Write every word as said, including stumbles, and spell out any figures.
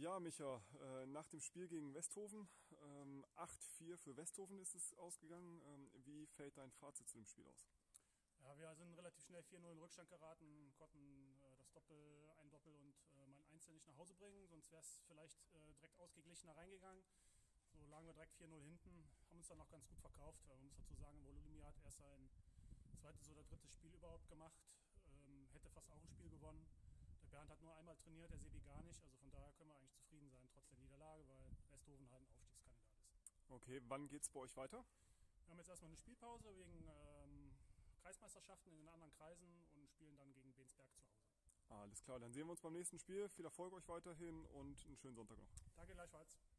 Ja, Micha, äh, nach dem Spiel gegen Westhofen, ähm, acht vier für Westhofen ist es ausgegangen. Ähm, wie fällt dein Fazit zu dem Spiel aus? Ja, wir sind relativ schnell vier null in Rückstand geraten, konnten äh, das Doppel, ein Doppel und äh, mein Einzel nicht nach Hause bringen, sonst wäre es vielleicht äh, direkt ausgeglichener reingegangen. So lagen wir direkt vier null hinten, haben uns dann noch ganz gut verkauft. Man muss dazu sagen, Volumia hat erst sein zweites oder drittes Spiel überhaupt gemacht, ähm, hätte fast auch ein Spiel gewonnen. Der Bernd hat nur einmal trainiert, der Sebi gar nicht, also von daher können wir eigentlich zufrieden sein, trotz der Niederlage, weil Westhofen halt ein Aufstiegskandidat ist. Okay, wann geht's bei euch weiter? Wir haben jetzt erstmal eine Spielpause wegen ähm, Kreismeisterschaften in den anderen Kreisen und spielen dann gegen Bensberg zu Hause. Alles klar, dann sehen wir uns beim nächsten Spiel. Viel Erfolg euch weiterhin und einen schönen Sonntag noch. Danke gleichfalls.